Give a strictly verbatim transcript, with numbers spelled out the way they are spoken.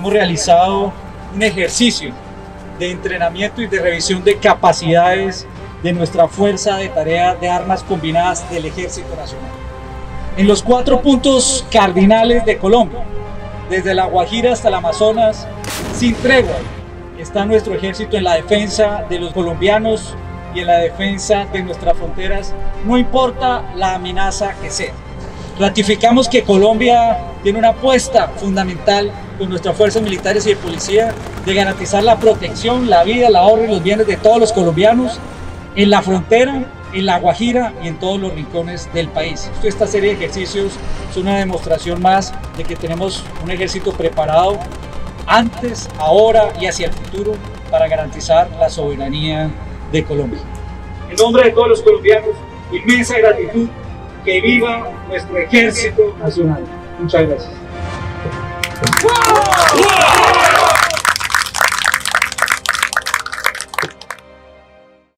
hemos realizado un ejercicio de entrenamiento y de revisión de capacidades de nuestra Fuerza de Tarea de Armas Combinadas del Ejército Nacional. En los cuatro puntos cardinales de Colombia, desde La Guajira hasta el Amazonas, sin tregua, está nuestro ejército en la defensa de los colombianos y en la defensa de nuestras fronteras, no importa la amenaza que sea. Ratificamos que Colombia tiene una apuesta fundamental con nuestras fuerzas militares y de policía de garantizar la protección, la vida, el ahorro y los bienes de todos los colombianos en la frontera, en La Guajira y en todos los rincones del país. Esta serie de ejercicios es una demostración más de que tenemos un ejército preparado antes, ahora y hacia el futuro para garantizar la soberanía de Colombia. En nombre de todos los colombianos, inmensa gratitud. Que viva nuestro Ejército Nacional. Muchas gracias.